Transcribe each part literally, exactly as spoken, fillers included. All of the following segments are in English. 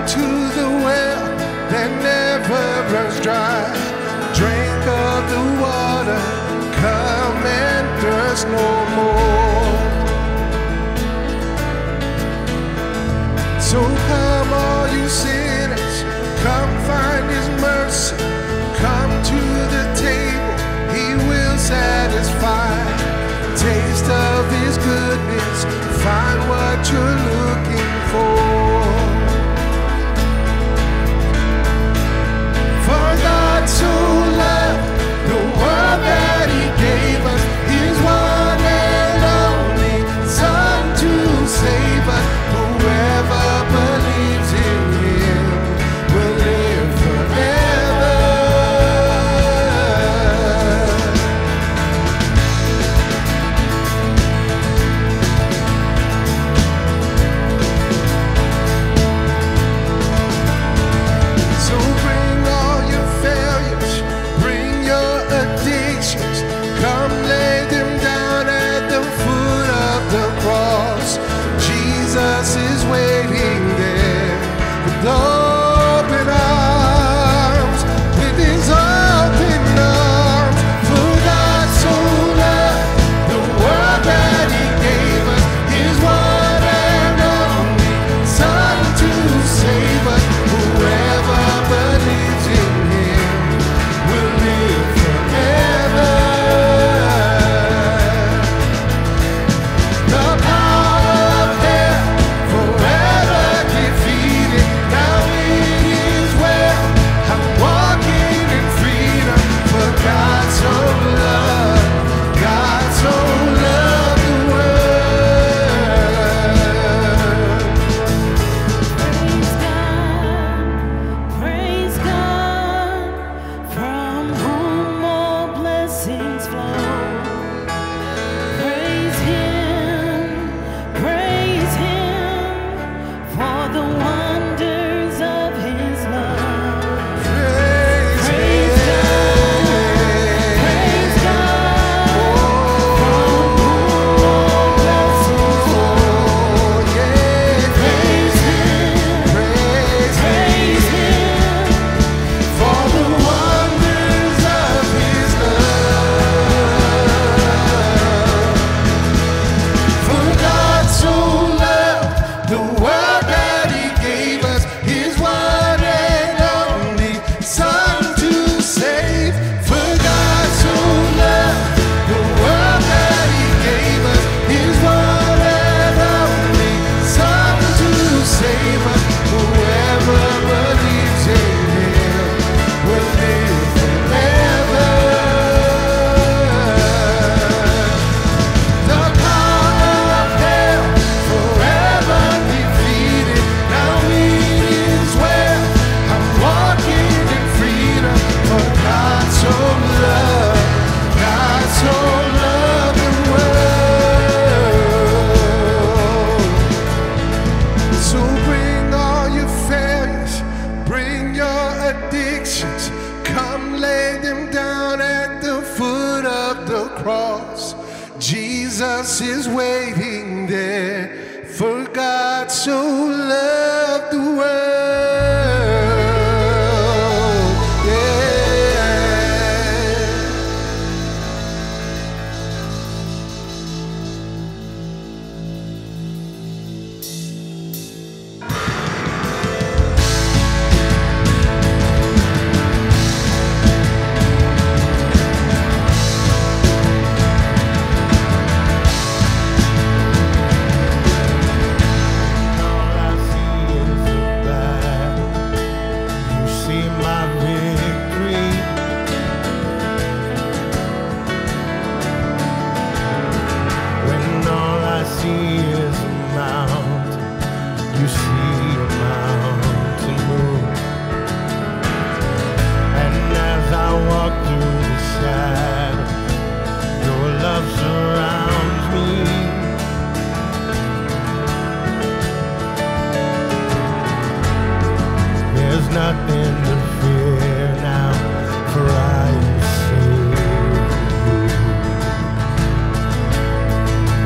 to the well that never runs dry. Drink of the water, come and thirst no more. So come all you sinners, come find his mercy. Come to the table, he will satisfy. Taste of his goodness, find what you're looking for. For God so loved the world that he gave us his one and only Son to save us. Whoever believes in him will live forever. So bring all your failures, bring your addictions, come lay them down at the foot of the cross. Jesus is waiting there with open arms, with his open arms. For God so loved the world that he gave us his one and only Son to save us. Whoever believes in him will live forever. The power of hell forever defeated. Now it is well. I'm walking in freedom. For God so loved, God so loved the world. Praise God, praise God, from whom all blessings flow. Praise him, praise him, for the wonders of his love. Praise Praise God, praise God, from whom all blessings flow. Praise him, Praise praise him, for the wonders of his love. For God so loved the world that he gave us his one and only Son to save. For God so loved the world that he gave us his one and only Son to save us. Whoever believes in him will live forever. The power of hell forever defeated. Now it is well. I'm walking in freedom. For God so loved, God so loved the world. So bring all your failures, bring your addictions, come lay them down at the foot of the cross. Jesus is waiting there. For God so loved the world. Yeah. All I see is a battle. You see my victory. When all I see is a mountain, you see a mountain move. And as I walk through the shadow, your love surrounds me. There's nothing to fear now, for I am saved.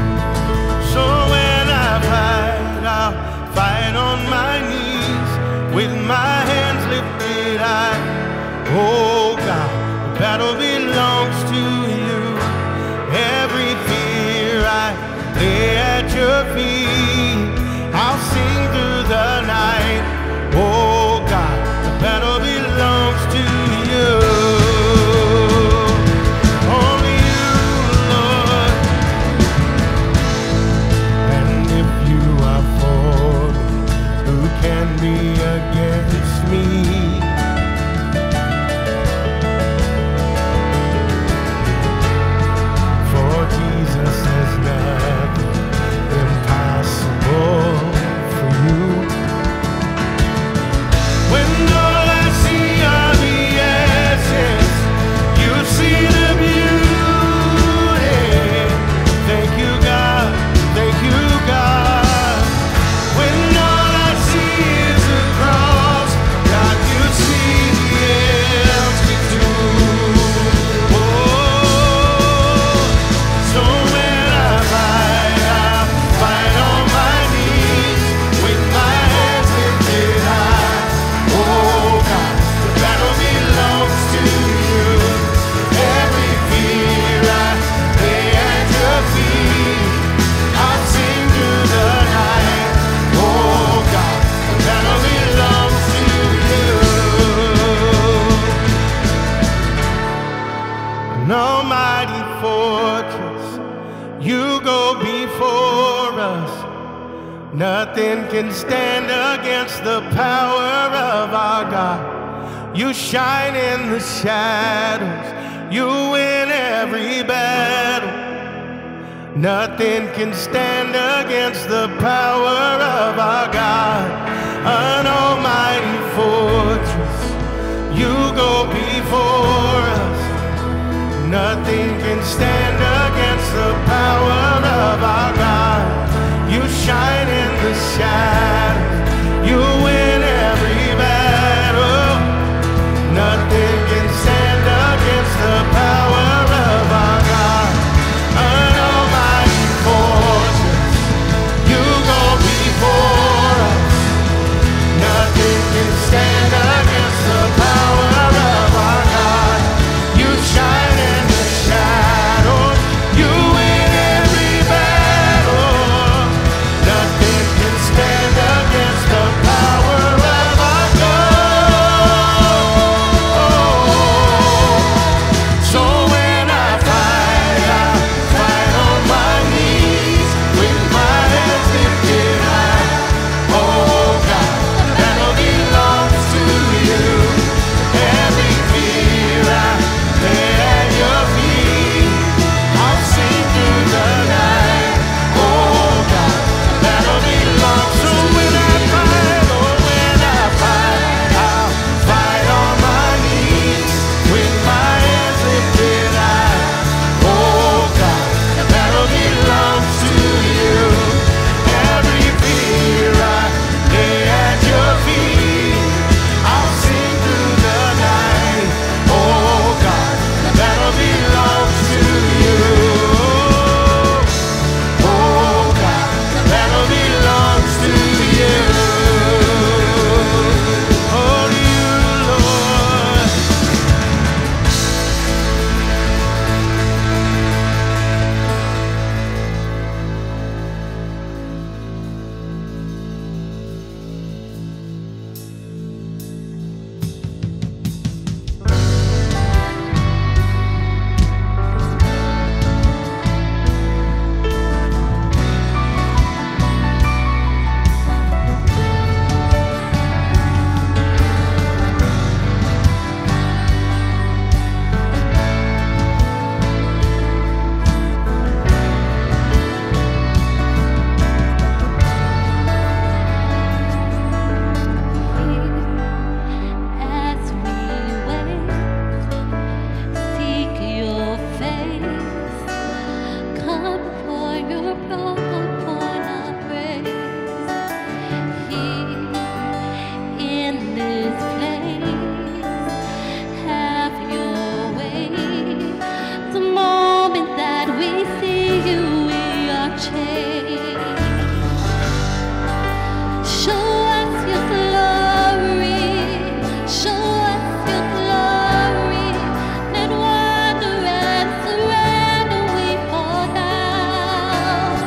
So when I fight, I'll fight on my knees, Nothing can stand against the power of our God. You shine in the shadows, you win every battle. Nothing can stand against the power of our God. An almighty fortress, you go before us. Nothing can stand against the power of our God. You shine in the shadows, you win every battle. Nothing can stand against the power of our God. An almighty fortress, you go before us. Nothing can stand against the power of our God. You shine in the shadows, you win every battle. Nothing can stand against the power of our God. So when I fight, I fight on my knees with my hands lifted high. Oh God, battle belongs to you. Every fear I lay at your feet. I'll sing through the night. Oh God, battle belongs to you. When I fight, oh when I fight, I'll fight on my knees with my hands lifted high. Oh God, the battle belongs to you. Every fear I lay at your feet. I'll sing through the night. Oh God, the battle belongs to you. Oh God, the battle belongs to you. Oh, to you, Lord. As we wait, seek your face. Come for your broken upon our praise. Here in this place, have your way. The moment that we see you, we are changed. Show us your glory, show us your glory. Let wonder and surrender we fall down.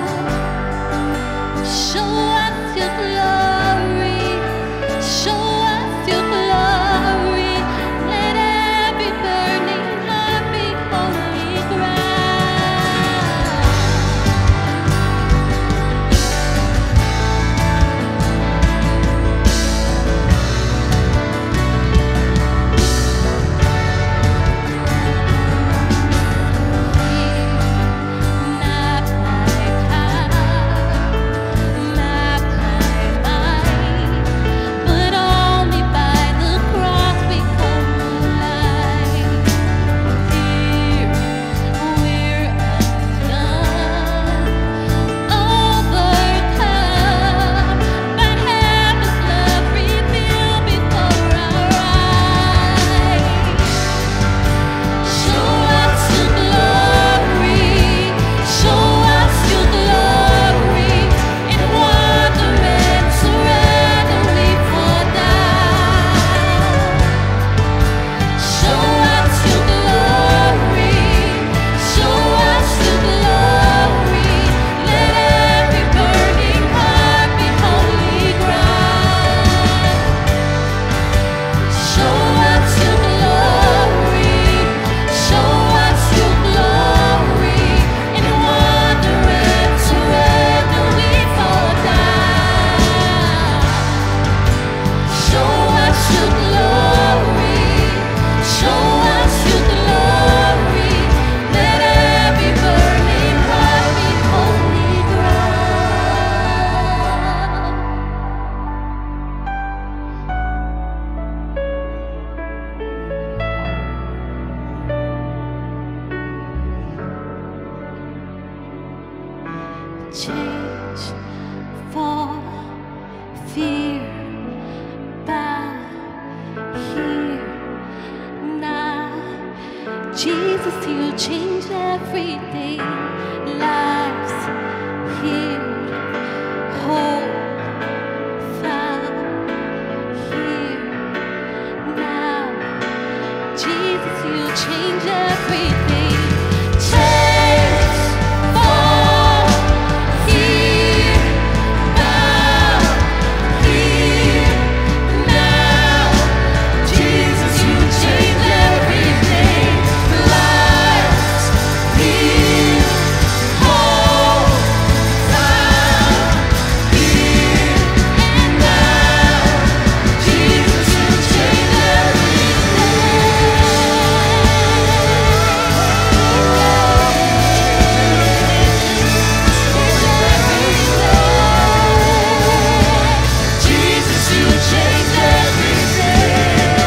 Show us your glory, show us your glory. Let every burning heart be holy ground. Not by power, not by fear, bow here now. Jesus, you change everything. Lives healed, whole, found here now. Jesus, you change everything. Chains fall here, bow here now. Jesus, you change everything. Lives healed, whole, found here and now. Jesus, you change everything. Jesus, you change everything.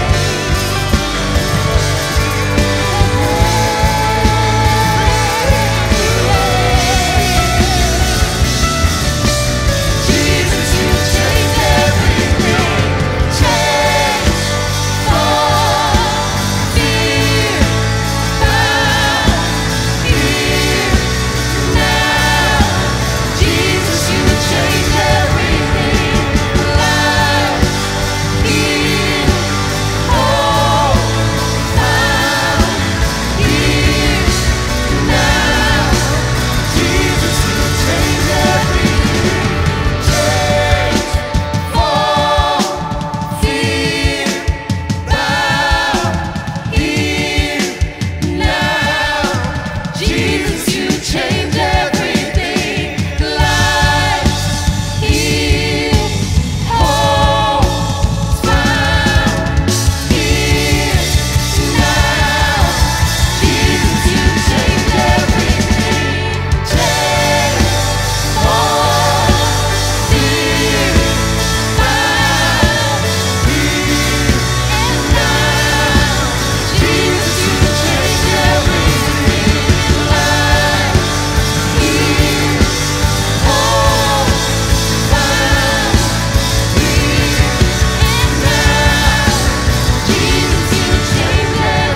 Jesus, you change everything. Change, fall, fear, bow here now. Jesus, you change everything. Lives healed, whole, found here now. Jesus, you change everything. Change, fall, fear, bow here now. Jesus, you change everything. Lives healed, whole, found here now. Jesus, you change everything. Change, fall, fear, bow here and now. Jesus, you change everything. Lives healed, whole, found here and now. Jesus, you change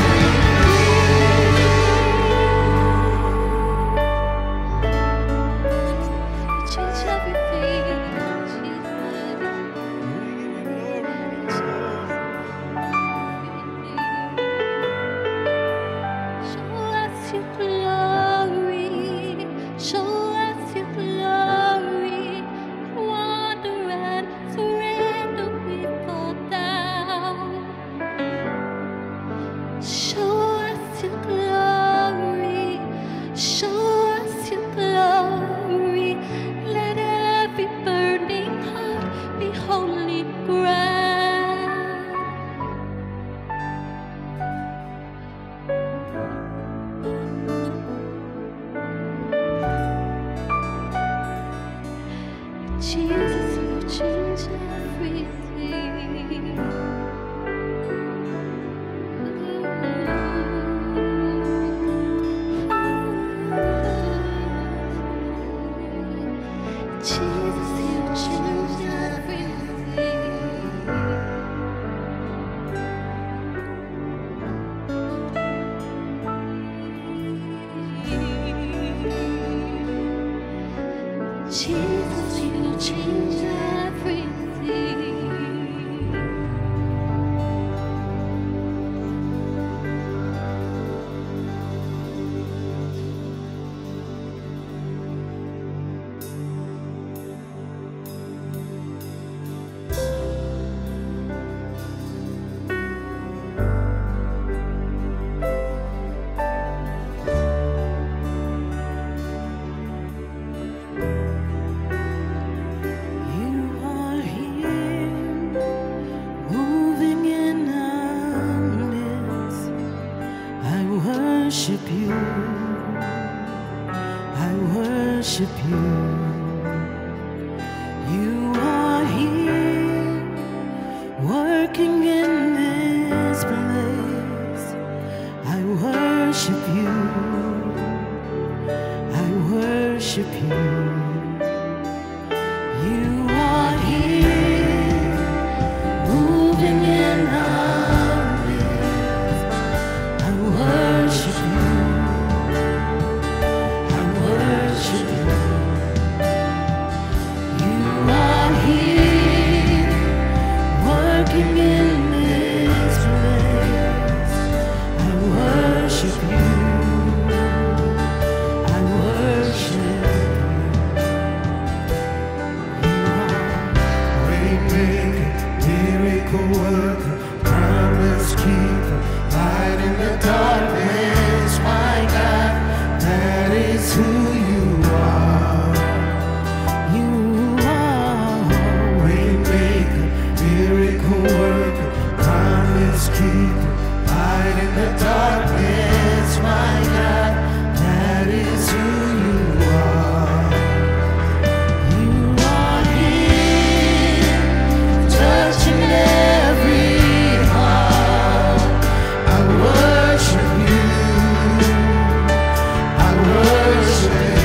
everything. Change everything, show us your glory, show us your glory. Wander and surrender, we fall down. Show us your glory, show us your glory. Let every burning heart be holy ground. Jesus, you change everything. Jesus, you change everything. Jesus, you change everything. worship you, I worship you. You are here, working in this place. I worship you, I worship you. You are here. Waymaker, miracle worker, promise keeper, light in the darkness, my God, that is who you are. You are. Waymaker, miracle worker, promise keeper, light in the darkness, my God, that is who you are. You are here, touching every heart. I worship you, I worship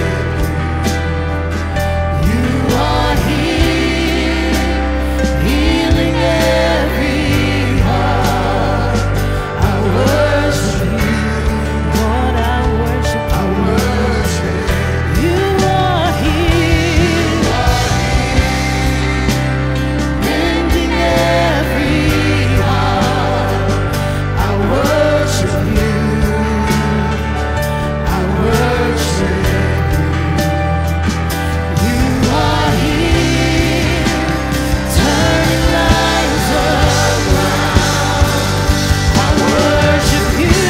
you. You are here, healing every heart. I worship you, Lord, I worship I worship you. You are here, mending every heart. I worship you, I worship you. You are here, turning lives around. I worship you,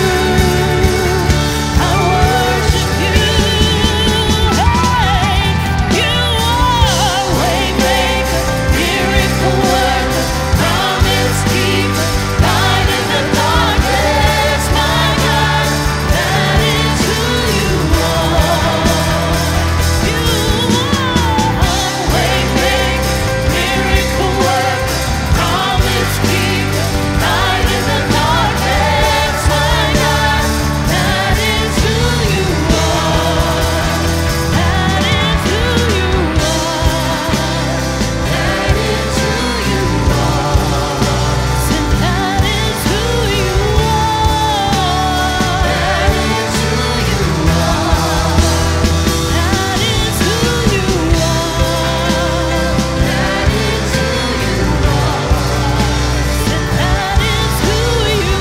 I worship you. Hey, you are waymaker, miracle worker, promise keeper, light in the darkness, my God, that is who you are. you are. Waymaker, miracle worker, promise keeper, light in the darkness, my God, that is who you are. That is who you are. That is who you are. Said that is who you are. That is who you are. That is who you are. That is who you are. Said that is who you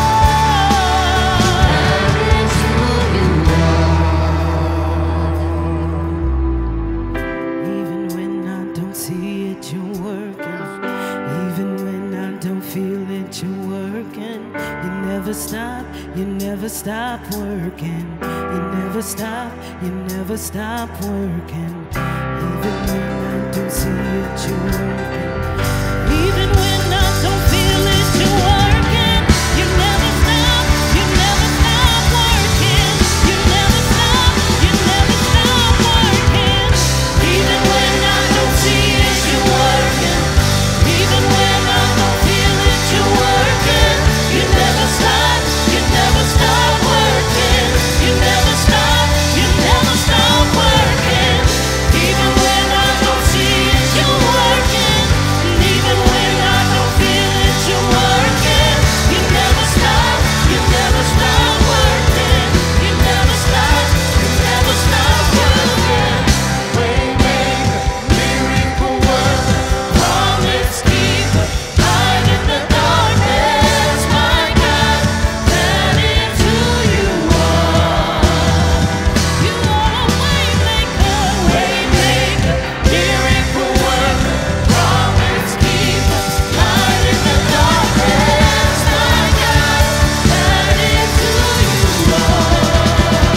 are. Even when I don't see it, you're working. Even when I don't feel it, you're working. You never stop, you never stop working. You never stop, you never stop working. Even when I don't see it, you're working. Even when I don't feel it, you're working. You never stop, you never stop working. You never stop, you never stop working. Even when I don't see it, you're working. Even when I don't feel it, you're working. You never stop, you never stop working. You never stop, you never stop working. Even when I don't see it, you're working. And even when I don't feel it, you're working. You never stop, you never stop working. You never stop, you never stop working. Waymaker, miracle worker, promise keeper, light in the darkness, my God, that is who you are. You are a waymaker. Waymaker, miracle worker, promise keeper, light in the darkness, my God, that is who you are.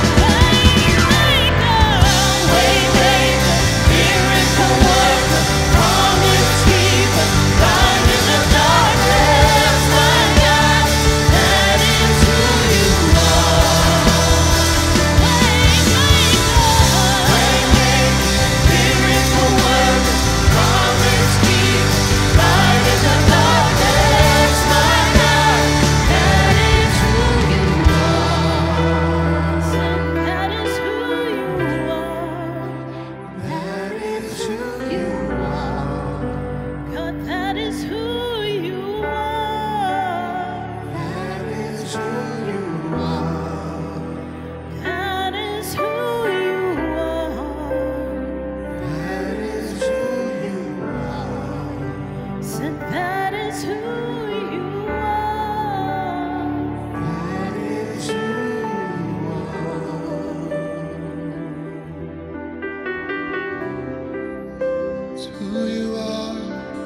Waymaker, miracle worker, promise keeper, light in the darkness, my God, that is who you are. God, that is who you are. That is who you are. That is who you are. That is who you are. Said that is who you are. That is who you are. It's who you are.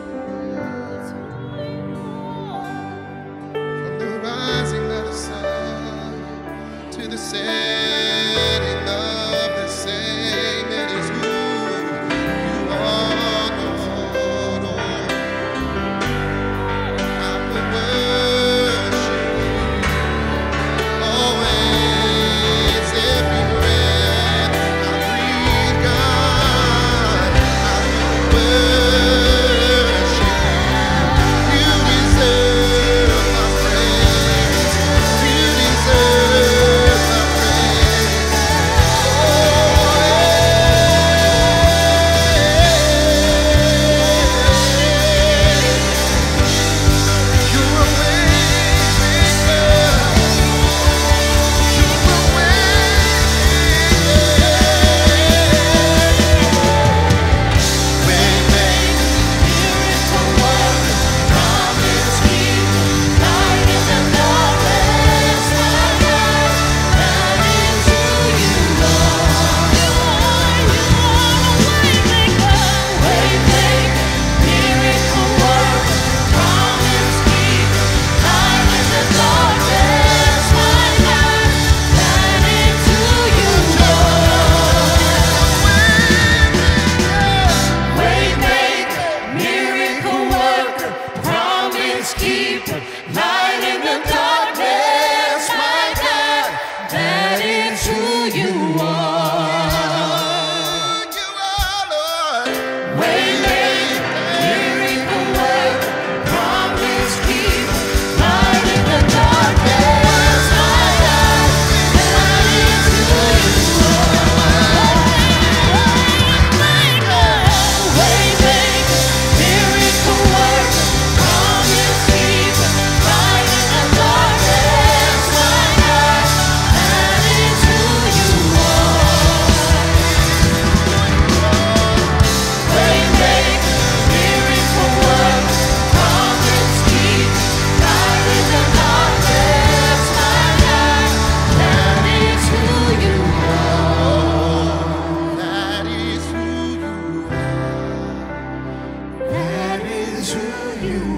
you